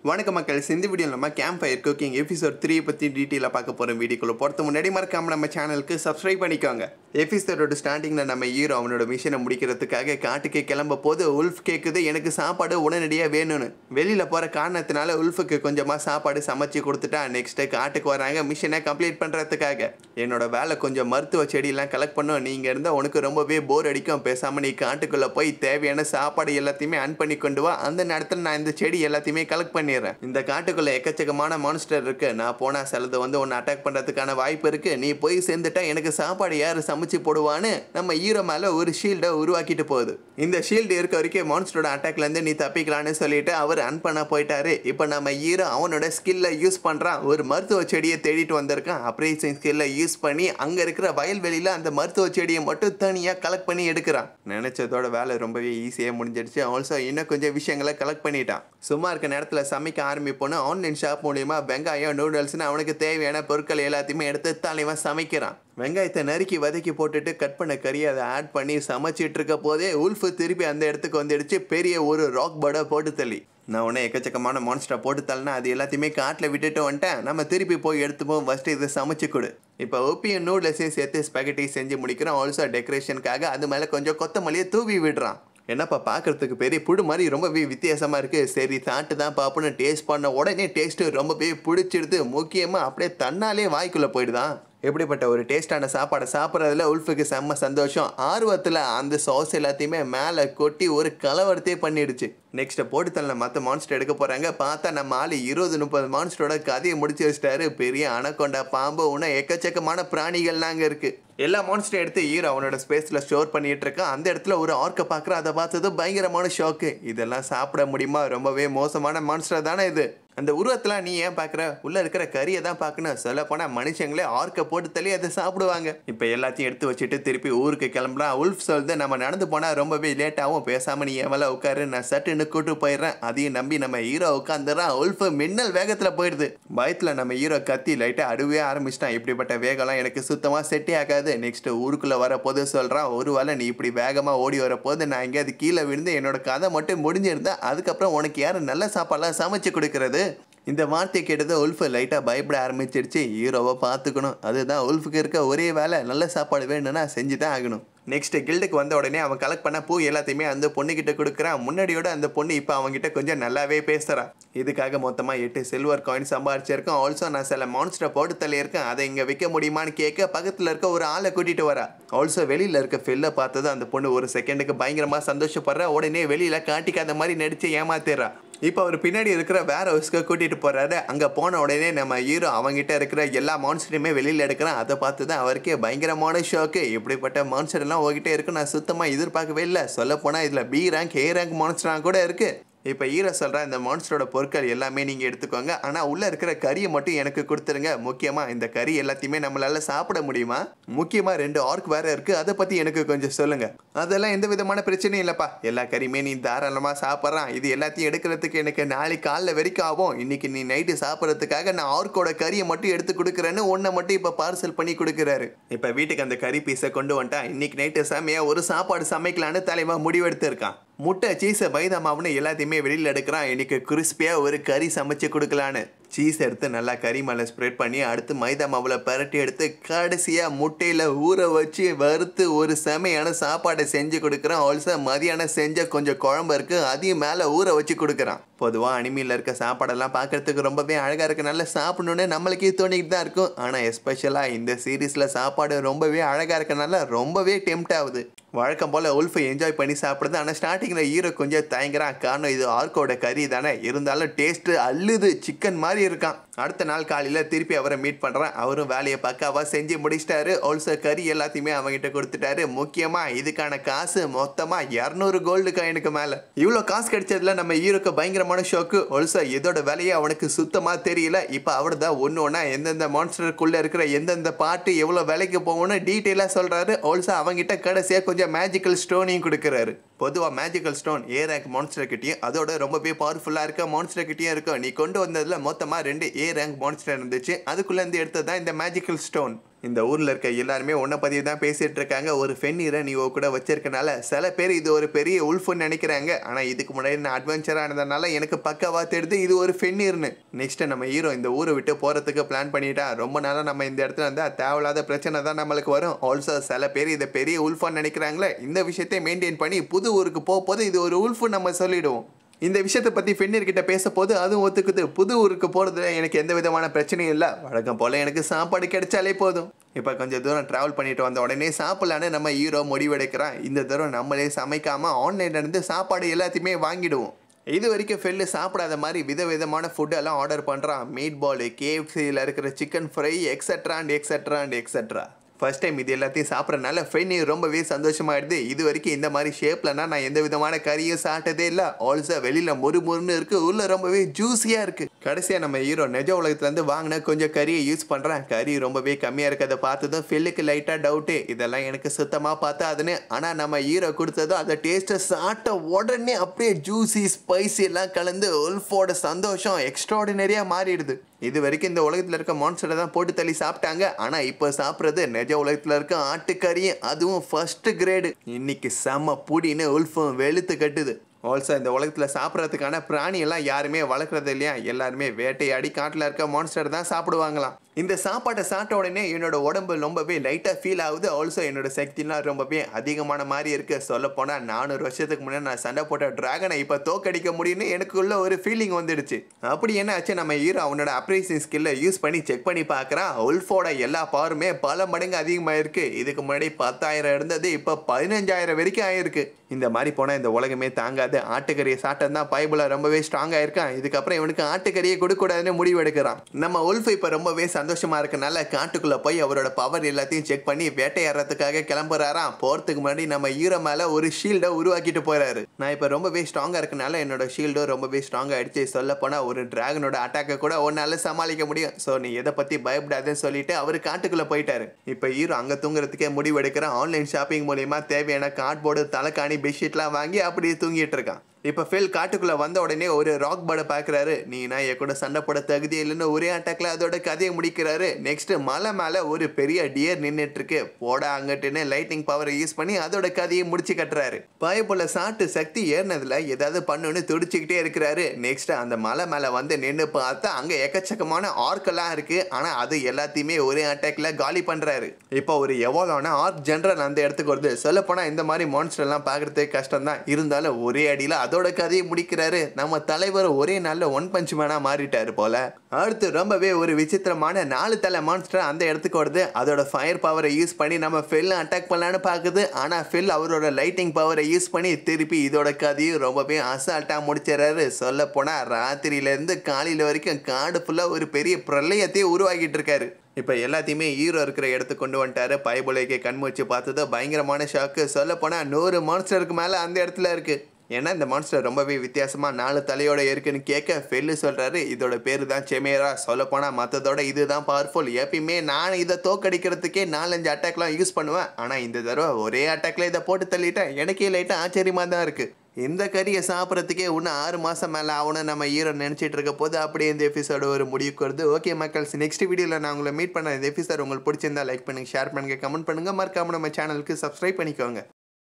வணக்கம் மக்கள், இந்த வீடியோ நம்ம Campfire குக்கிங் எபிசோட் 3 பற்றி டீட்டெயிலாக பார்க்க போகிறோம். வீடியோக்குள்ளே போகிறது முன்னாடி மறக்காம நம்ம சேனலுக்கு சப்ஸ்கிரைப் பண்ணிக்கோங்க. எபிசோடோட ஸ்டார்டிங்கில் நம்ம ஹீரோ அவனோட மிஷனை முடிக்கிறதுக்காக காட்டுக்கு கிளம்ப போது உல்ஃப் கேட்குது எனக்கு சாப்பாடு உடனடியாக வேணும்னு. வெளியில் போகிற காரணத்தினால உல்ஃபுக்கு கொஞ்சமாக சாப்பாடு சமைச்சு கொடுத்துட்டா. நெக்ஸ்ட்டு காட்டுக்கு வராங்க மிஷனை கம்ப்ளீட் பண்ணுறதுக்காக. என்னோட வேலை கொஞ்சம் மருத்துவ செடியெல்லாம் கலெக்ட் பண்ணும், நீங்கள் இருந்தால் உனக்கு ரொம்பவே போர் அடிக்கும், பேசாமல் நீ காட்டுக்குள்ளே போய் தேவையான சாப்பாடு எல்லாத்தையுமே அன் பண்ணி கொண்டு வா. அந்த நேரத்தில் நான் இந்த செடி எல்லாத்தையுமே கலெக்ட் பண்ணி இந்த காட்டுக்குள்ள எக்கச்சக்கமான மான்ஸ்டர் இருக்கு. நான் போனா சிலது உன்னை அட்டாக் பண்றதுக்கான வாய்ப்பு இருக்கு. நீ போய் சேர்ந்துட்டா எனக்கு சாப்பாடு யாரு சமைச்சு போடுவான்னு நம்ம ஹீரோ மேல ஒரு ஷீல்டை உருவாக்கிட்டு போகுது. இந்த ஷீல்டு இருக்க வரைக்கும் மான்ஸ்டரோட அட்டாக்ல இருந்து நீ தப்பிக்கலான்னு சொல்லிட்டு அவர் அன் பண்ண போயிட்டாரு. இப்ப நம்ம ஹீரோ அவனோட ஸ்கில்ல யூஸ் பண்றான். ஒரு மருத்துவ செடியை தேடிட்டு வந்திருக்கான். ஆப்ரேஷன் ஸ்கில்ல யூஸ் பண்ணி அங்க இருக்கிற வயல்வெளியில அந்த மருத்துவ செடியை மட்டும் தனியா கலெக்ட் பண்ணி எடுக்கிறான். நினைச்சதோட வேலை ரொம்பவே ஈஸியா முடிஞ்சிடுச்சு. ஆல்சோ இன்னும் கொஞ்சம் விஷயங்களை கலெக்ட் பண்ணிட்டான். சும்மா இருக்க நேரத்துல சமைக்க ஆரம்பிப்போன்னு ஆன்லைன் ஷாப் மூலியமா வெங்காயம் நூடுல்ஸ்னு அவனுக்கு தேவையான பொருட்கள் எல்லாத்தையுமே எடுத்து தலைவன் சமைக்கிறான். வெங்காயத்தை நறுக்கி வதக்கி போட்டுட்டு கட் பண்ண கறியை அதை ஆட் பண்ணி சமைச்சிட்டு இருக்க போதே உல்ஃபு திருப்பி அந்த இடத்துக்கு வந்துடுச்சு. பெரிய ஒரு ராக் பர்டை போட்டு தள்ளி நான் உடனே எக்கச்சக்கமான மான்ஸ்டரை போட்டு தள்ளினா அது எல்லாத்தையுமே காட்டில் விட்டுட்டு வந்துட்டேன். நம்ம திருப்பி போய் எடுத்துப்போம், ஃபஸ்ட்டு இதை சமைச்சு கொடு. இப்போ ஓபியும் நூடுல்ஸையும் சேர்த்து ஸ்பெகட்டி செஞ்சு முடிக்கிறோம். ஆல்சோ டெக்கரேஷனுக்காக அது மேலே கொஞ்சம் கொத்தமல்லியை தூவி விடுறான். என்னப்பா பார்க்கறதுக்கு பெரிய புடு மாதிரி ரொம்பவே வித்தியாசமாக இருக்குது. சரி சாப்பிட்டு தான் பார்ப்போன்னு டேஸ்ட் பண்ண உடனே டேஸ்ட்டு ரொம்பவே பிடிச்சிடுது. முக்கியமாக அப்படியே தன்னாலே வாய்க்குள்ளே போயிடுதான். எப்படிப்பட்ட ஒரு டேஸ்டான சாப்பாடை சாப்பிட்றதுல உல்ஃபுக்கு செம்ம சந்தோஷம். ஆர்வத்தில் அந்த சாஸ் எல்லாத்தையுமே மேலே கொட்டி ஒரு கலவரத்தையே பண்ணிடுச்சு. நெக்ஸ்ட் போட்டு தள்ள மற்ற மான்ஸ்டர் எடுக்க போகிறாங்க. பார்த்தா நம்ம ஆள் 20-30 மான்ஸ்டரோட கதையை முடிச்சு வச்சிட்டாரு. பெரிய அனகொண்டா, பாம்பு, இன்னும் எக்கச்சக்கமான பிராணிகள்லாம் அங்கே இருக்குது. எல்லா மான்ஸ்டரும் எடுத்து ஹீரோ அவனோட ஸ்பேஸில் ஸ்டோர் பண்ணிட்டு இருக்கான். அந்த இடத்துல ஒரு ஆர்க்கை பார்க்குற, அதை பார்த்தது பயங்கரமான ஷாக்கு. இதெல்லாம் சாப்பிட முடியுமா? ரொம்பவே மோசமான மான்ஸ்டர் தானே இது. அந்த உருவத்தில் நீ ஏன் பார்க்குற? உள்ளே இருக்கிற கறியை தான் பார்க்கணும். சொல்ல போனால் மனுஷங்களே ஆர்க்கை போட்டு தள்ளி அதை சாப்பிடுவாங்க. இப்போ எல்லாத்தையும் எடுத்து வச்சுட்டு திருப்பி ஊருக்கு கிளம்பலாம். உல்ஃப் சொல்லுது நம்ம நடந்து போனால் ரொம்பவே லேட்டாகவும், பேசாமல் நீ எவ்வளோ உட்காரு, நான் சட்டுன்னு கூட்டு போயிடுறேன். அதையும் நம்பி நம்ம ஹீரோ உட்காந்துறான். உல்ஃப் மின்னல் வேகத்தில் போயிடுது. பயத்தில் நம்ம ஹீரோ கத்தி லைட்டாக அடுவே ஆரம்பிச்சிட்டான். இப்படிப்பட்ட வேகம்லாம் எனக்கு சுத்தமாக செட்டே ஆகாது. நெக்ஸ்ட் ஊருக்குள்ளே வரப்போது சொல்கிறான், ஒருவேளை நீ இப்படி வேகமாக ஓடி வரப்போது நான் எங்கேயாவது கீழே விழுந்து என்னோட கதை மட்டும் முடிஞ்சிருந்தா அதுக்கப்புறம் உனக்கு யாரும் நல்ல சாப்பாடெல்லாம் சமைச்சு கொடுக்கறது? இந்த வார்த்தையை கேட்டது உல்ஃபு லைட்டாக பயப்பட ஆரம்பிச்சிருச்சு. ஹீரோவை பார்த்துக்கணும், அதுதான் உல்ஃபுக்கு இருக்க ஒரே வேலை. நல்ல சாப்பாடு வேணும்னா செஞ்சு தான் ஆகணும். நெக்ஸ்ட் கில்டுக்கு வந்த உடனே அவன் கலெக்ட் பண்ண பூ எல்லாத்தையுமே அந்த பொண்ணுக்கிட்ட கொடுக்குறான். முன்னாடியோட அந்த பொண்ணு இப்போ அவங்ககிட்ட கொஞ்சம் நல்லாவே பேசுகிறான். இதுக்காக மொத்தமாக 8 சில்வர் காயின் சம்பாரிச்சிருக்கேன். ஆல்சோ நான் சில மான்ஸ்டரை போட்டு தள்ளியிருக்கேன், அதை இங்கே விற்க முடியுமான்னு கேட்க பக்கத்தில் இருக்க ஒரு ஆளை கூட்டிகிட்டு வரா. ஆல்சோ வெளியில் இருக்க ஃபில்லை பார்த்தது அந்த பொண்ணு ஒரு செகண்டுக்கு பயங்கரமாக சந்தோஷப்படுறா. உடனே வெளியில் காட்டிக்காத மாதிரி நடித்து ஏமாத்திடுறா. இப்போ அவர் பின்னாடி இருக்கிற வேற ஹவுஸ்க்கு கூட்டிகிட்டு போகிறாரு. அங்கே போன உடனே நம்ம ஹீரோ அவங்ககிட்ட இருக்கிற எல்லா மான்ஸ்டரையுமே வெளியில் எடுக்கிறான். அதை பார்த்து தான் அவருக்கே பயங்கரமான ஷாக்கு. இப்படிப்பட்ட மான்ஸ்டர் எல்லாம் உங்ககிட்ட இருக்கு நான் சுத்தமாக எதிர்பார்க்கவே இல்லை. சொல்ல போனால் இதில் பி ரேங்க், ஏ ரேங்க் மான்ஸ்டராக கூட இருக்குது. இப்போ ஹீரோ சொல்கிறா, இந்த மான்ஸ்டரோட பொருட்கள் எல்லாமே நீங்கள் எடுத்துக்கோங்க, ஆனால் உள்ளே இருக்கிற கறியை மட்டும் எனக்கு கொடுத்துருங்க. முக்கியமாக இந்த கறி எல்லாத்தையுமே நம்மளால் சாப்பிட முடியுமா? முக்கியமாக 2 ஆர்க் வேறு இருக்குது, அதை பற்றி எனக்கு கொஞ்சம் சொல்லுங்கள். அதெல்லாம் எந்த விதமான பிரச்சனையும் இல்லைப்பா, எல்லா கறியுமே நீ தாராளமாக சாப்பிட்றான். இது எல்லாத்தையும் எடுக்கிறதுக்கு எனக்கு நாளைக்கு காலைல வரைக்கும் ஆகும். இன்றைக்கி நீ நைட்டு சாப்பிட்றதுக்காக நான் ஆர்க்கோட கறியை மட்டும் எடுத்து கொடுக்குறேன்னு ஒன்றை மட்டும் இப்போ பார்சல் பண்ணி கொடுக்குறாரு. இப்போ வீட்டுக்கு அந்த கறி பீஸை கொண்டு வந்துட்டான். இன்றைக்கி நைட்டு செமையாக ஒரு சாப்பாடு சமைக்கலான்னு தலைவன் முடிவெடுத்து இருக்கான். முட்டை, சீஸை, பைதாமாவுன்னு எல்லாத்தையுமே வெளியில் எடுக்கிறான். இன்னைக்கு கிறிஸ்பியாக ஒரு கறி சமைச்சு கொடுக்கலான்னு சீஸ் எடுத்து நல்லா கறி மேலே ஸ்ப்ரெட் பண்ணி அடுத்து மைதா மாவில் பரட்டி எடுத்து கடைசியாக முட்டையில் ஊற வச்சு வறுத்து ஒரு செமையான சாப்பாடை செஞ்சு கொடுக்குறான். ஆல்சோ மதியானம் செஞ்ச கொஞ்சம் குழம்பு இருக்குது, அதையும் மேலே ஊற வச்சு கொடுக்குறான். பொதுவாக அனிமையில் இருக்க சாப்பாடெல்லாம் பார்க்குறதுக்கு ரொம்பவே அழகாக இருக்குது, நல்லா சாப்பிடணுன்னு நம்மளுக்கே தோணிக்கிட்டு தான் இருக்கும். ஆனால் எஸ்பெஷலாக இந்த சீரீஸில் சாப்பாடு ரொம்பவே அழகாக இருக்கனால ரொம்பவே டெம்ட் ஆகுது. வழக்கம் போல் உல்ஃபை என்ஜாய் பண்ணி சாப்பிடுது. ஆனால் ஸ்டார்டிங்கில் ஹீரோ கொஞ்சம் தயங்குறான். காரணம் இது ஆர்க்கோட கறி தானே, இருந்தாலும் டேஸ்ட்டு அள்ளுது, சிக்கன் மாதிரி இருக்கான். அடுத்த நாள் காலையில் திருப்பி அவரை மீட் பண்ணுறான். அவரும் வேலையை பக்காவா செஞ்சு முடிச்சிட்டாரு. ஆல்சோ கறி எல்லாத்தையுமே அவங்ககிட்ட கொடுத்துட்டாரு. முக்கியமாக இதுக்கான காசு மொத்தமாக 200 கோல்டு காயினுக்கு மேலே. இவ்வளோ காசு கிடைச்சதுல நம்ம ஹீரோக்கு பயங்கரமான ஷோக்கு. ஆல்சோ இதோட வேலையை அவனுக்கு சுத்தமாக தெரியல. இப்போ அவர் தான் ஒன்று ஒன்றா எந்தெந்த மான்ஸ்டருக்குள்ளே இருக்கிற எந்தெந்த பாட்டு எவ்வளோ விலைக்கு போகணும்னு டீட்டெயிலாக சொல்கிறாரு. ஆல்சோ அவங்ககிட்ட கடைசியாக கொஞ்சம் மேஜிக்கல் ஸ்டோனையும் கொடுக்குறாரு. பொதுவாக magical stone A rank monster கிட்டேயும் அதோட ரொம்பவே பவர்ஃபுல்லாக இருக்க மான்ஸ்டர் கிட்டேயும் இருக்கும். நீ கொண்டு வந்ததில் மொத்தமாக 2 ஏ ரேங்க் மான்ஸ்டர் இருந்துச்சு. அதுக்குள்ளேருந்து எடுத்தது தான் இந்த மேஜிக்கல் ஸ்டோன். இந்த ஊரில் இருக்க எல்லாருமே உன்னை பற்றி தான் பேசிகிட்டு இருக்காங்க. ஒரு ஃபென்னீரை நீ கூட வச்சிருக்கனால சில பேர் இது ஒரு பெரிய உல்ஃப்னு நினைக்கிறாங்க. ஆனால் இதுக்கு முன்னாடி நான் அட்வென்ச்சராக இருந்ததுனால எனக்கு பக்கவா தெரியுது இது ஒரு ஃபென்னீர்னு. நெக்ஸ்ட் நம்ம ஹீரோ இந்த ஊரை விட்டு போகிறதுக்கு பிளான் பண்ணிட்டா. ரொம்ப நாளாக நம்ம இந்த இடத்துல இருந்தால் தேவையில்லாத பிரச்சனை தான் நம்மளுக்கு வரும். ஆல்சோ சில பேர் இதை பெரிய உல்ஃபான்னு நினைக்கிறாங்களே. இந்த விஷயத்தை மெயின்டைன் பண்ணி புது ஊருக்கு போகும்போது இது ஒரு உல்ஃபு நம்ம சொல்லிடுவோம். இந்த விஷயத்தை பற்றி ஃபென்னீர் கிட்ட பேச போது அதுவும் ஒத்துக்குது. புது ஊருக்கு போகிறதுல எனக்கு எந்த விதமான பிரச்சனையும் இல்லை. வழக்கம் போல் எனக்கு சாப்பாடு கிடைச்சாலே போதும். இப்போ கொஞ்சம் தூரம் ட்ராவல் பண்ணிட்டு வந்த உடனே சாப்பிடலான்னு நம்ம ஹீரோ முடிவெடுக்கிறான். இந்த தூரம் நம்மளே சமைக்காமல் ஆன்லைன்லேருந்து சாப்பாடு எல்லாத்தையுமே வாங்கிடுவோம். இது வரைக்கும் ஃபெல்லு சாப்பிடாத மாதிரி விதவிதமான ஃபுட்டெல்லாம் ஆர்டர் பண்ணுறான். மீட் பால், கேஎஃப்சியில் இருக்கிற chicken fry extra and extra and extra. First time இது எல்லாத்தையும் சாப்பிட்றதுனால ஃபென்னீர் ரொம்பவே சந்தோஷமாயிடுது. இது வரைக்கும் இந்த மாதிரி ஷேப்லனா நான் எந்த விதமான கறியும் சாப்பிட்டதே இல்லை. ஆல்சோ வெளியில் முறுமுறுன்னு இருக்குது, உள்ள ரொம்பவே ஜூஸியாக இருக்குது. கடைசியாக நம்ம ஹீரோ நிஜ உலகத்துலேருந்து வாங்கின கொஞ்சம் கறியை யூஸ் பண்ணுறேன். கறி ரொம்பவே கம்மியாக இருக்கிறத பார்த்ததும் ஃபெல்லுக்கு லைட்டாக டவுட்டு, இதெல்லாம் எனக்கு சுத்தமாக பார்த்தாதுன்னு. ஆனால் நம்ம ஹீரோ கொடுத்ததும் அந்த டேஸ்ட்டை சாப்பிட்ட உடனே அப்படியே ஜூஸி ஸ்பைசி எல்லாம் கலந்து உல்ஃபோட சந்தோஷம் எக்ஸ்ட்ராடினரியாக மாறிடுது. இது வரைக்கும் இந்த உலகத்தில் இருக்க மான்ஸ்டரை தான் போட்டு தள்ளி சாப்பிட்டாங்க. ஆனால் இப்போ சாப்பிட்றது நிஜ உலகத்தில் இருக்க ஆட்டுக்கறியும், அதுவும் ஃபர்ஸ்ட் கிரேடு. இன்னைக்கு செம்ம புடின்னு உல்ஃபும் வெளுத்து கட்டுது. ஆல்சோ இந்த உலகத்தில் சாப்பிட்றதுக்கான பிராணியெல்லாம் யாருமே வளர்க்குறது இல்லையா. எல்லாருமே வேட்டையாடி காட்டில் இருக்க மான்ஸ்டர் தான் சாப்பிடுவாங்களாம். இந்த சாப்பாட்டை சாப்பிட்ட உடனே என்னோட உடம்பு ரொம்பவே லைட்டாக ஃபீல் ஆகுது. ஆல்சோ என்னோட சக்திலாம் ரொம்பவே அதிகமான மாதிரி இருக்குது. சொல்லப்போனால் 400 வருஷத்துக்கு முன்னாடி நான் சண்டை போட்ட டிராகனை இப்போ தோக்கடிக்க முடியும்னு எனக்குள்ள ஒரு ஃபீலிங் வந்துடுச்சு. அப்படி என்ன ஆச்சு, நம்ம ஹீரோ அவனோட அப்ரைசிங் ஸ்கில்லை யூஸ் பண்ணி செக் பண்ணி பார்க்குறான். உல்ஃபோட எல்லா பவருமே பல மடங்கு அதிகமாக இருக்குது. இதுக்கு முன்னாடி 10,000 இருந்தது, இப்போ 15,000 வரைக்கும் ஆயிருக்கு. இந்த மாதிரி போனால் இந்த உலகமே தாங்காது. ஆட்டுக்கறியை சாப்பிட்டது தான் பைபிளில் ரொம்பவே ஸ்ட்ராங்காக இருக்கான். இதுக்கப்புறம் இவனுக்கு ஆட்டுக்கறியை கொடுக்கூடாதுன்னு முடிவு எடுக்கிறான். நம்ம உல்ஃப் இப்போ ரொம்பவே சந்தோஷமா இருக்கனால காட்டுக்குள்ள போய் அவரோட பவர் எல்லாத்தையும் செக் பண்ணி வேட்டையாடுறதுக்காக கிளம்புறாராம். போறதுக்கு முன்னாடி நம்ம ஹீரோ மேல ஒரு ஷீல்டை உருவாக்கிட்டு போறாரு. நான் இப்போ ரொம்பவே ஸ்ட்ராங்கா இருக்கனால என்னோட ஷீல்டும் ரொம்பவே ஸ்ட்ராங் ஆயிடுச்சு. சொல்ல போனா ஒரு டிராகனோட அட்டாக்கை கூட ஒன்னால சமாளிக்க முடியும். ஸோ நீ எதை பத்தி பயப்படாதுன்னு சொல்லிட்டு அவரு காட்டுக்குள்ள போயிட்டாரு. இப்போ ஹீரோ அங்க தூங்குறதுக்கே முடிவு எடுக்கிறான். ஆன்லைன் ஷாப்பிங் மூலியமா தேவையான கார்ட்போர்டு, தலைக்காணி, பெட்ஷீட்லாம் வாங்கி அப்படியே தூங்கிட்டு இருக்கான். இப்போ ஃபெல் காட்டுக்குள்ளே வந்த உடனே ஒரு ராக் பேர்டை பார்க்குறாரு. நீனா என் கூட சண்டை போட தகுதி இல்லைன்னு ஒரே அட்டாக்ல அதோட கதையை முடிக்கிறாரு. நெக்ஸ்ட் மலை மேலே ஒரு பெரிய டியர் நின்றுட்டு இருக்கு. போடா அங்கிட்டுன்னு லைட்டிங் பவரை யூஸ் பண்ணி அதோட கதையை முடிச்சு கட்டுறாரு. பயப்புள்ள சாட்டு சக்தி ஏறினதுல ஏதாவது பண்ணுன்னு துடிச்சுக்கிட்டே இருக்கிறாரு. நெக்ஸ்ட் அந்த மலை மேலே வந்து நின்று பார்த்தா அங்கே எக்கச்சக்கமான ஆர்க்கெல்லாம் இருக்கு. ஆனால் அது எல்லாத்தையுமே ஒரே அட்டாக்ல காலி பண்ணுறாரு. இப்போ ஒரு எவ்வளோனா ஆர்க் ஜென்ரல் அந்த இடத்துக்கு வருது. சொல்லப்போனால் இந்த மாதிரி மான்ஸ்டர்லாம் பார்க்குறதுக்கு கஷ்டம் தான். இருந்தாலும் ஒரே அடியில் அதோட கதையை முடிக்கிறாரு. நம்ம தலைவர் ஒரே நாள்ல ஒன் பஞ்ச் மேனா மாறிட்டாரு போல. அடுத்து ரொம்பவே ஒரு விசித்திரமான 4 தலை மான்ஸ்டர் அந்த இடத்துக்கு வருது. அதோட ஃபயர் பவரை யூஸ் பண்ணி நம்ம ஃபெல் அட்டாக் பண்ணலான்னு பார்க்குது. ஆனா ஃபெல் அவரோட லைட்டிங் பவரை யூஸ் பண்ணி திருப்பி இதோட கதையும் ரொம்பவே அசால்ட்டா முடிச்சிடறாரு. சொல்ல போனா ராத்திரியில இருந்து காலையில வரைக்கும் காடு ஃபுல்லா ஒரு பெரிய பிரளயத்தையே உருவாக்கிட்டு இருக்காரு. இப்போ எல்லாத்தையுமே ஹீரோ இருக்கிற இடத்துக்கு கொண்டு வந்துட்டாரு. பயபுலைக்கு கண்மூச்சு பார்த்தது பயங்கரமான ஷாக்கு. சொல்ல போனால் 100 மான்ஸ்டருக்கு மேலே அந்த இடத்துல இருக்கு. ஏன்னா இந்த மான்ஸ்டர் ரொம்பவே வித்தியாசமாக 4 தலையோட இருக்குன்னு கேட்க ஃபெல்லு சொல்கிறாரு, இதோட பேர் தான் செமேரா. சொல்லப்போனால் மற்றதோட இதுதான் பவர்ஃபுல். எப்பயுமே நான் இதை தோக்கடிக்கிறதுக்கே 4-5 அட்டாக்லாம் யூஸ் பண்ணுவேன். ஆனால் இந்த தடவை ஒரே அட்டாக்ல இதை போட்டு தள்ளிட்டேன். எனக்கே லைட்டாக ஆச்சரியமாக தான் இருக்குது. இந்த கறியை சாப்பிட்றதுக்கே இன்னும் 6 மாதம் மேலே ஆகணும் நம்ம ஹீரோ நினச்சிட்டு இருக்க போது அப்படியே இந்த எபிசோடு ஒரு முடிவுக்கு வருது. ஓகே மக்கள்ஸ், நெக்ஸ்ட் வீடியோவில் நான் உங்களை மீட் பண்ண. இந்த எபிசோட் உங்களுக்கு பிடிச்சிருந்தா லைக் பண்ணுங்கள், ஷேர் பண்ணுங்கள், கமெண்ட் பண்ணுங்கள். மறக்காம நம்ம சேனலுக்கு சப்ஸ்கிரைப் பண்ணிக்கோங்க.